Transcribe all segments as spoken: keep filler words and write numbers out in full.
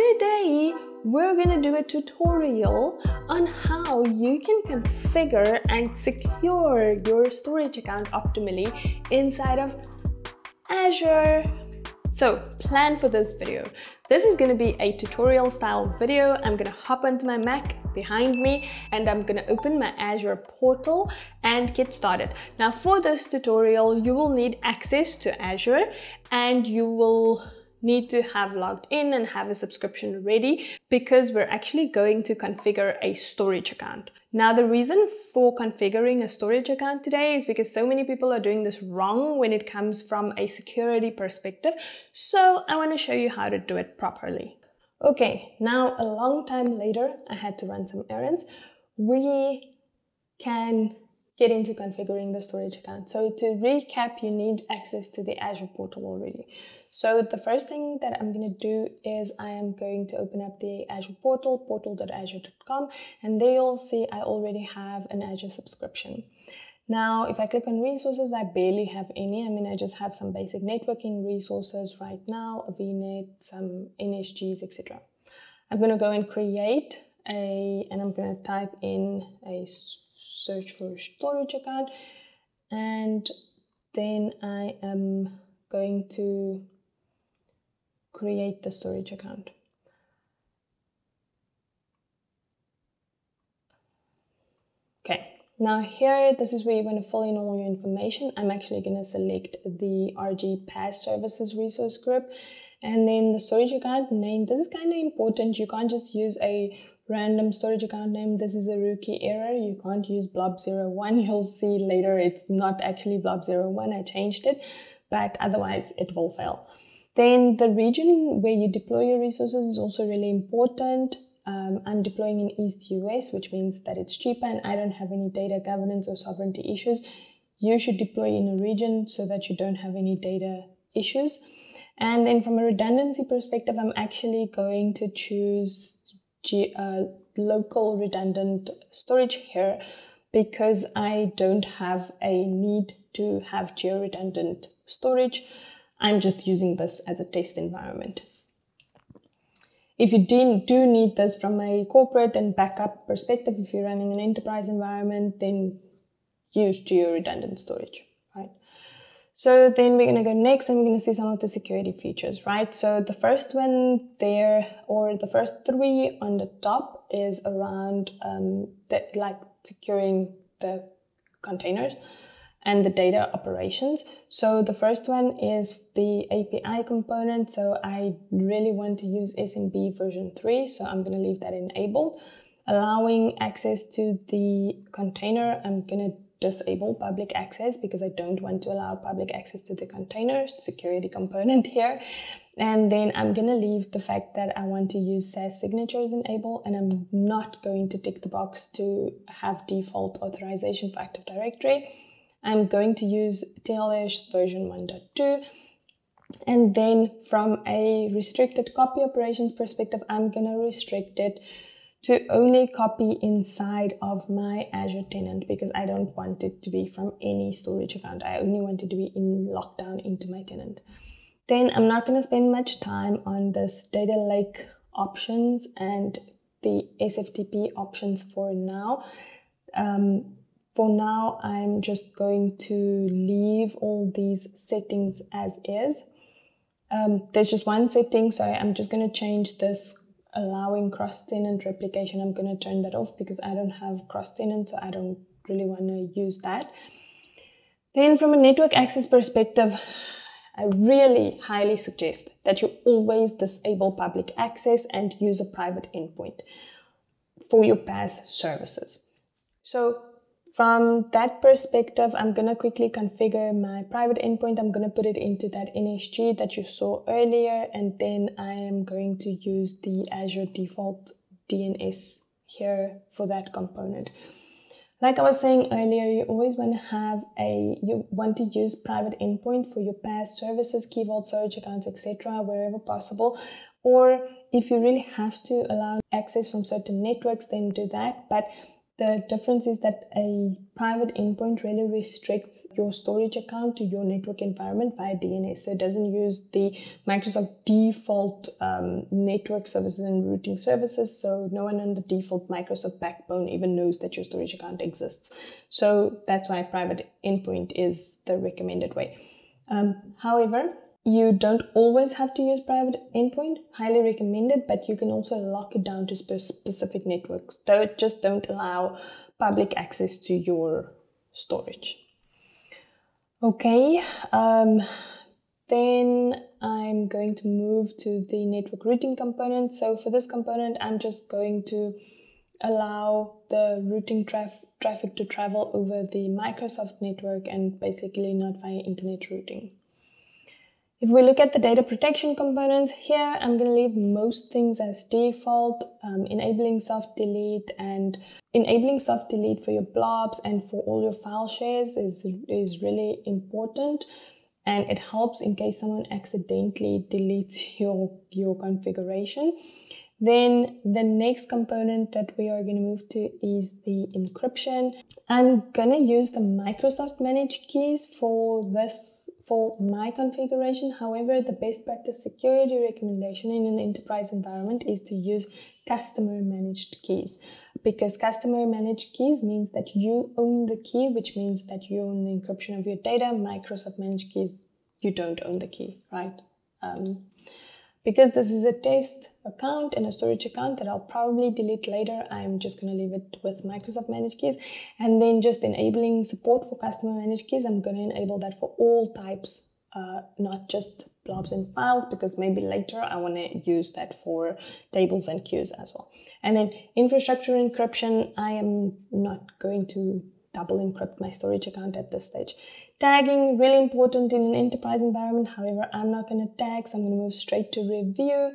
Today, we're going to do a tutorial on how you can configure and secure your storage account optimally inside of Azure. So plan for this video. This is going to be a tutorial style video. I'm going to hop onto my Mac behind me and I'm going to open my Azure portal and get started. Now for this tutorial, you will need access to Azure and you will need to have logged in and have a subscription ready because we're actually going to configure a storage account. Now the reason for configuring a storage account today is because so many people are doing this wrong when it comes from a security perspective. So I want to show you how to do it properly. Okay, now a long time later, I had to run some errands. We can get into configuring the storage account. So to recap, you need access to the Azure portal already. So the first thing that I'm going to do is I am going to open up the Azure portal, portal dot azure dot com, and there you'll see I already have an Azure subscription. Now, if I click on resources, I barely have any. I mean, I just have some basic networking resources right now, a V net, some N S Gs, et cetera. I'm going to go and create a, and I'm going to type in a search for storage account, and then I am going to create the storage account. Okay, now here, this is where you want to fill in all your information. I'm actually going to select the R G PaaS Services resource group, and then the storage account name. This is kind of important. You can't just use a random storage account name. This is a rookie error. You can't use blob zero one. You'll see later it's not actually blob zero one. I changed it, but otherwise it will fail. Then the region where you deploy your resources is also really important. Um, I'm deploying in East U S, which means that it's cheaper and I don't have any data governance or sovereignty issues. You should deploy in a region so that you don't have any data issues. And then from a redundancy perspective, I'm actually going to choose G uh, local redundant storage here because I don't have a need to have geo-redundant storage. I'm just using this as a test environment. If you do, do need this from a corporate and backup perspective, if you're running an enterprise environment, then use geo-redundant storage, right? So then we're going to go next and we're going to see some of the security features, right? So the first one there, or the first three on the top is around um, the, like securing the containers and the data operations. So the first one is the A P I component. So I really want to use S M B version three. So I'm going to leave that enabled. Allowing access to the container, I'm going to disable public access because I don't want to allow public access to the container security component here. And then I'm going to leave the fact that I want to use S A S signatures enabled, and I'm not going to tick the box to have default authorization for Active Directory. I'm going to use T L S version one point two. And then from a restricted copy operations perspective, I'm going to restrict it to only copy inside of my Azure tenant because I don't want it to be from any storage account. I only want it to be in lockdown into my tenant. Then I'm not going to spend much time on this data lake options and the S F T P options for now. Um, for now, I'm just going to leave all these settings as is. Um, there's just one setting, so I'm just going to change this allowing cross-tenant replication. I'm going to turn that off because I don't have cross-tenant, so I don't really want to use that. Then from a network access perspective, I really highly suggest that you always disable public access and use a private endpoint for your PaaS services. So from that perspective, I'm going to quickly configure my private endpoint. I'm going to put it into that N S G that you saw earlier, and then I am going to use the Azure default D N S here for that component. Like I was saying earlier, you always want to have a, you want to use private endpoint for your PaaS services, Key Vault, storage accounts, et cetera, wherever possible. Or if you really have to allow access from certain networks, then do that. But The difference is that a private endpoint really restricts your storage account to your network environment via D N S. So it doesn't use the Microsoft default um, network services and routing services. So no one on the default Microsoft backbone even knows that your storage account exists. So that's why private endpoint is the recommended way. Um, however, you don't always have to use private endpoint, highly recommended, but you can also lock it down to spe- specific networks. Though just don't allow public access to your storage. Okay, um, then I'm going to move to the network routing component. So for this component, I'm just going to allow the routing traf- traffic to travel over the Microsoft network and basically not via internet routing. If we look at the data protection components, here I'm going to leave most things as default, um, enabling soft delete and enabling soft delete for your blobs and for all your file shares is, is really important. And it helps in case someone accidentally deletes your, your configuration. Then the next component that we are going to move to is the encryption. I'm going to use the Microsoft managed keys for this, for my configuration. However, the best practice security recommendation in an enterprise environment is to use customer managed keys, because customer managed keys means that you own the key, which means that you own the encryption of your data. Microsoft managed keys, you don't own the key, right? Um, Because this is a test account and a storage account that I'll probably delete later, I'm just going to leave it with Microsoft managed keys. And then just enabling support for customer managed keys, I'm going to enable that for all types, uh, not just blobs and files, because maybe later I want to use that for tables and queues as well. And then infrastructure encryption, I am not going to double encrypt my storage account at this stage. Tagging, really important in an enterprise environment. However, I'm not going to tag, so I'm going to move straight to review.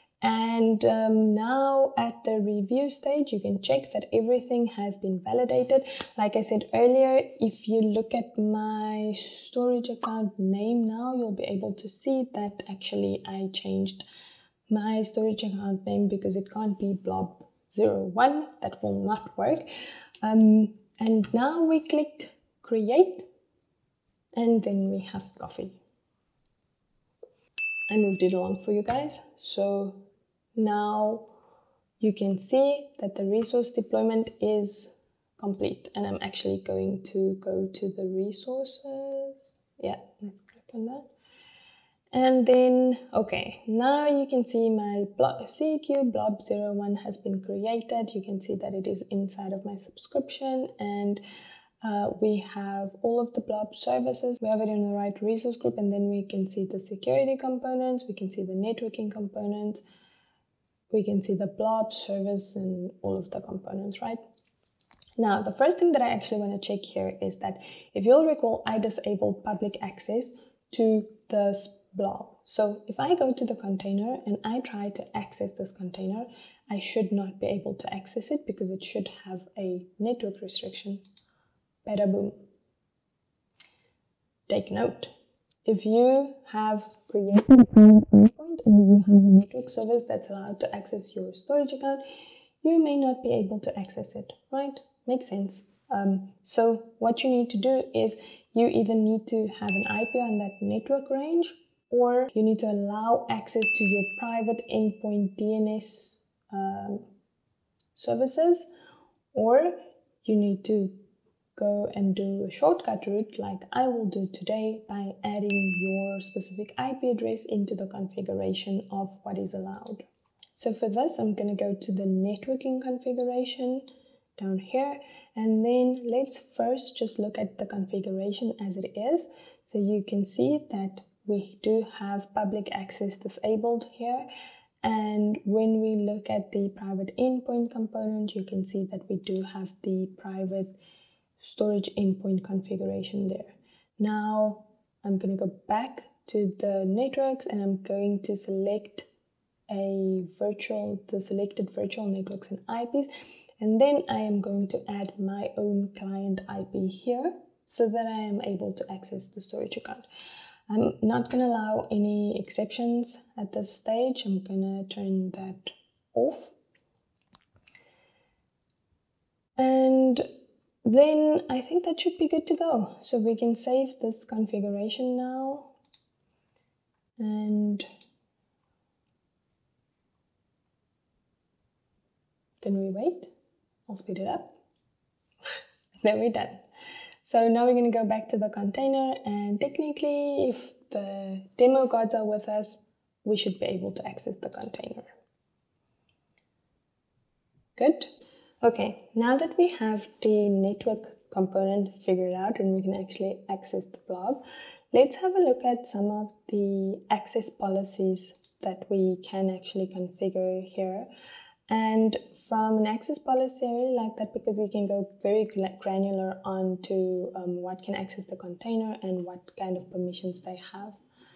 And um, now at the review stage, you can check that everything has been validated. Like I said earlier, if you look at my storage account name now, you'll be able to see that actually I changed my storage account name because it can't be blob zero one. That will not work. Um, and now we click create. And then we have coffee. I moved it along for you guys. So now you can see that the resource deployment is complete. And I'm actually going to go to the resources. Yeah, let's click on that. And then, okay, now you can see my blob, C Q blob zero one has been created. You can see that it is inside of my subscription, and Uh, we have all of the blob services. We have it in the right resource group, and then we can see the security components. We can see the networking components. We can see the blob service and all of the components, right? Now, the first thing that I actually want to check here is that if you'll recall, I disabled public access to this blob. So if I go to the container and I try to access this container, I should not be able to access it because it should have a network restriction. Bada boom. Take note. If you have created a private endpoint and you have a network service that's allowed to access your storage account, you may not be able to access it, right? Makes sense. Um, so what you need to do is you either need to have an I P on that network range, or you need to allow access to your private endpoint D N S um, services, or you need to go and do a shortcut route like I will do today by adding your specific I P address into the configuration of what is allowed. So for this, I'm going to go to the networking configuration down here, and then let's first just look at the configuration as it is. So you can see that we do have public access disabled here. And when we look at the private endpoint component, you can see that we do have the private storage endpoint configuration there. Now I'm going to go back to the networks and I'm going to select a virtual, the selected virtual networks and I Ps, and then I am going to add my own client I P here so that I am able to access the storage account. I'm not going to allow any exceptions at this stage. I'm going to turn that off. And then I think that should be good to go. So we can save this configuration now. And then we wait. I'll speed it up. Then we're done. So now we're going to go back to the container, and technically if the demo gods are with us, we should be able to access the container. Good. Okay, now that we have the network component figured out and we can actually access the blob, let's have a look at some of the access policies that we can actually configure here. And from an access policy, I really like that because you can go very granular on to um, what can access the container and what kind of permissions they have.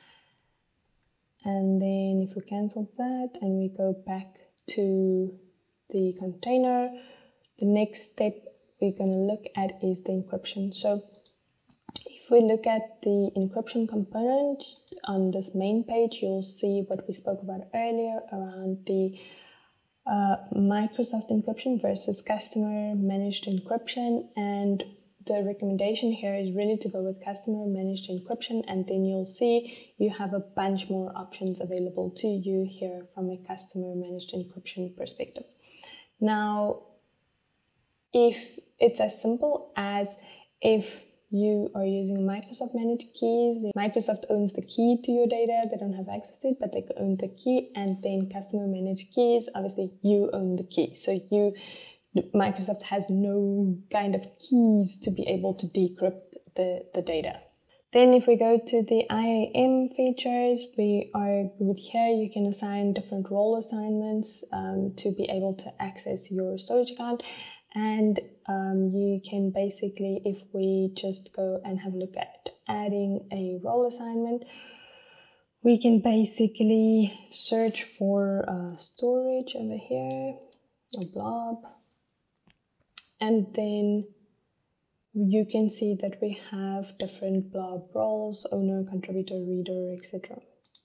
And then if we cancel that and we go back to the container, the next step we're going to look at is the encryption. So if we look at the encryption component on this main page, you'll see what we spoke about earlier around the uh, Microsoft encryption versus customer managed encryption. And the recommendation here is really to go with customer managed encryption, and then you'll see you have a bunch more options available to you here from a customer managed encryption perspective. Now, if it's as simple as if you are using Microsoft managed keys, Microsoft owns the key to your data, they don't have access to it, but they own the key, and then customer managed keys, obviously you own the key. So you, Microsoft has no kind of keys to be able to decrypt the, the data. Then if we go to the I A M features, we are with here, you can assign different role assignments um, to be able to access your storage account. And um, you can basically, if we just go and have a look at adding a role assignment, we can basically search for uh, storage over here, a blob. And then you can see that we have different blob roles, owner, contributor, reader, et cetera.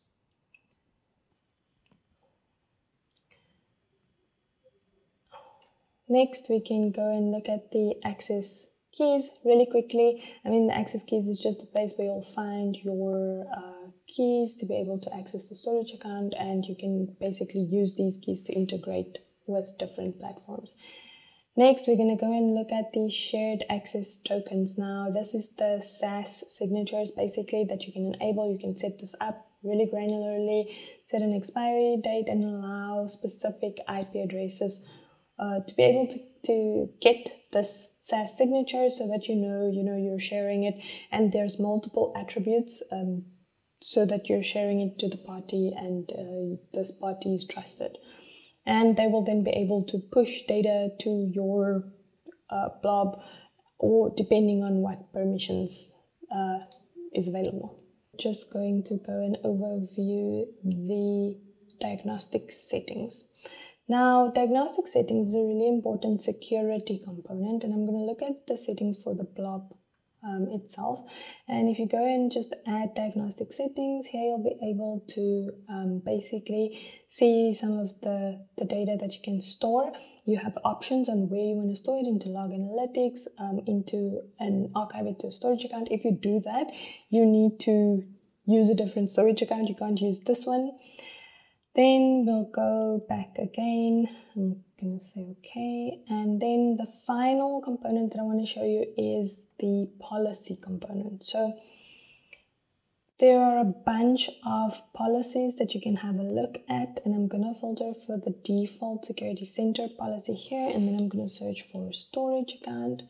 Next, we can go and look at the access keys really quickly. I mean, the access keys is just a place where you'll find your uh, keys to be able to access the storage account, and you can basically use these keys to integrate with different platforms. Next, we're going to go and look at the shared access tokens. Now, this is the S A S signatures basically that you can enable. You can set this up really granularly, set an expiry date, and allow specific I P addresses uh, to be able to, to get this S A S signature so that you know, you know you're sharing it, and there's multiple attributes um, so that you're sharing it to the party and uh, this party is trusted. And they will then be able to push data to your uh, blob, or depending on what permissions uh, is available. Just going to go and overview the diagnostic settings. Now, diagnostic settings is a really important security component, and I'm going to look at the settings for the blob Um, itself. And if you go and just add diagnostic settings, here you'll be able to um, basically see some of the, the data that you can store. You have options on where you want to store it, into log analytics, um, into an archive it to a storage account. If you do that, you need to use a different storage account. You can't use this one. Then we'll go back again. I'm going to say okay. And then the final component that I want to show you is the policy component. So there are a bunch of policies that you can have a look at, and I'm going to filter for the default security center policy here, and then I'm going to search for storage account.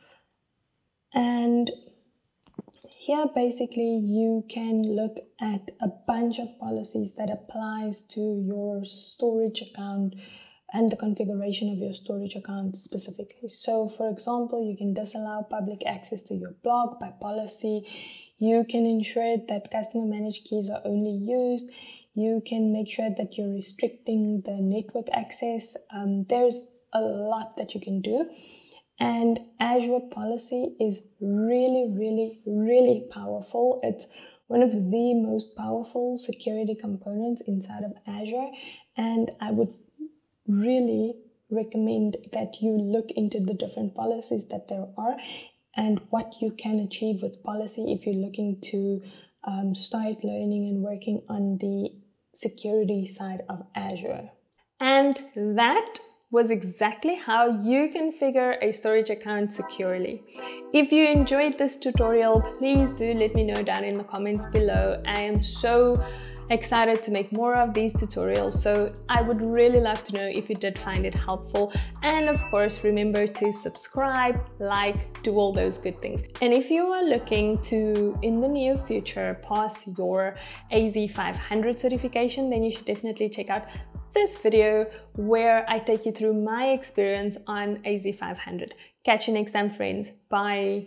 And here, basically, you can look at a bunch of policies that applies to your storage account and the configuration of your storage account specifically. So, for example, you can disallow public access to your blog by policy. You can ensure that customer managed keys are only used. You can make sure that you're restricting the network access. Um, there's a lot that you can do. And Azure policy is really, really, really powerful. It's one of the most powerful security components inside of Azure. And I would really, recommend that you look into the different policies that there are and what you can achieve with policy if you're looking to um, start learning and working on the security side of Azure. And that was exactly how you configure a storage account securely. If you enjoyed this tutorial, please do let me know down in the comments below. I am so excited to make more of these tutorials, so I would really love to know if you did find it helpful. And of course, remember to subscribe, like, do all those good things. And if you are looking to, in the near future, pass your A Z five hundred certification, then you should definitely check out this video where I take you through my experience on A Z five hundred. Catch you next time, friends. Bye.